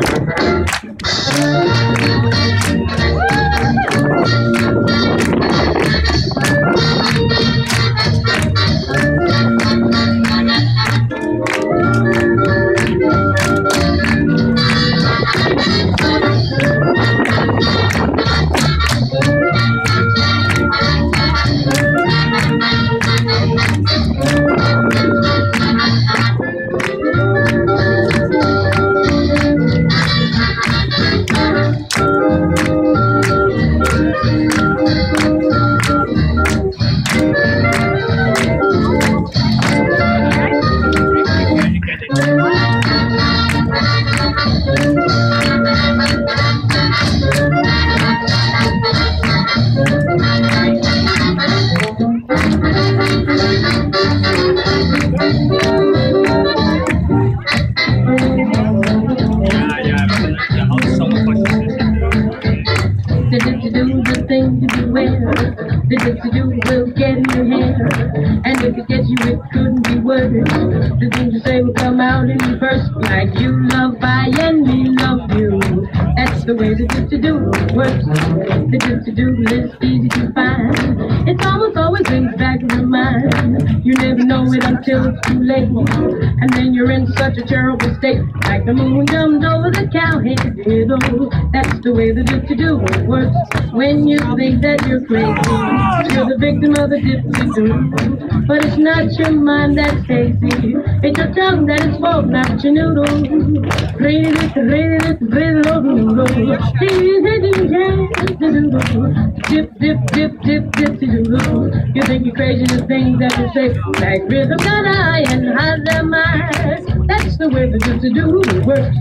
The thing you wear, the things you do will get in your hair. And if it gets you, it couldn't be worse. The things you say will come out in reverse. Like you love I and me love you. That's the way the do works. The do is easy to find. It's almost always brings back your mind. You never know it until it's too late. And then you're in such a terrible state. Like the moon jumped over the cowhead. That's the way the do works. When you think that you're crazy, you're the victim of the dip-to-do. But it's not your mind that's hazy. It's your tongue that is fault, not your noodle. Dip, dip, dip, dip, dip-to-do. You think you're crazy, the things that you say, like rhythm got eye and hide their mind. That's the way the dip-to-do works.